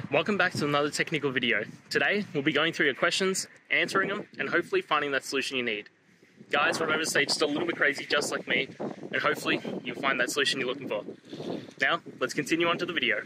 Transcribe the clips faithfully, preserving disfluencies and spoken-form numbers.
Welcome back to another technical video. Today, we'll be going through your questions, answering them, and hopefully finding that solution you need. Guys, remember to stay just a little bit crazy just like me, and hopefully you'll find that solution you're looking for. Now, let's continue on to the video.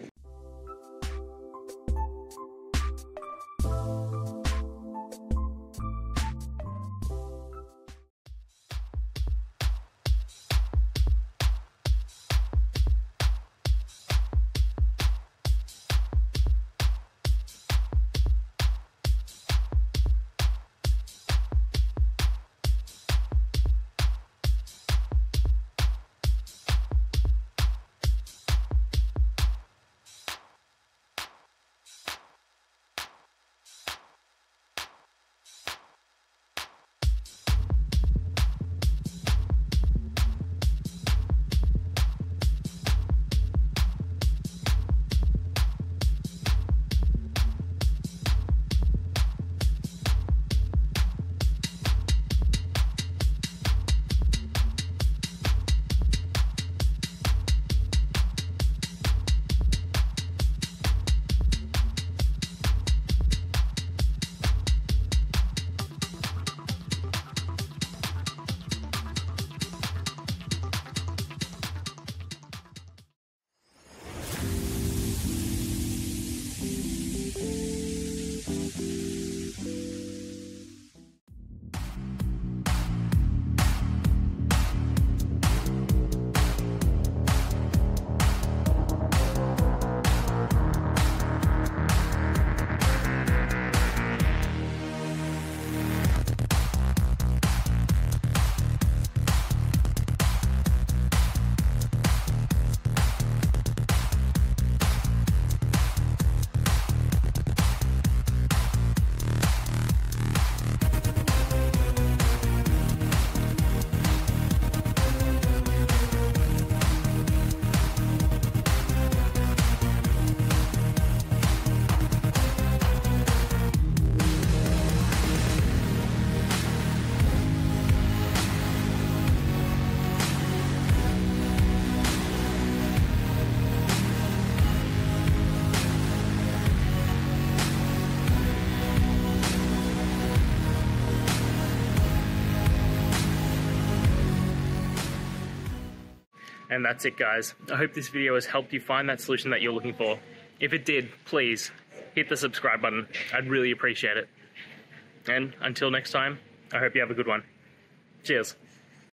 And that's it, guys. I hope this video has helped you find that solution that you're looking for. If it did, please hit the subscribe button. I'd really appreciate it. And until next time, I hope you have a good one. Cheers.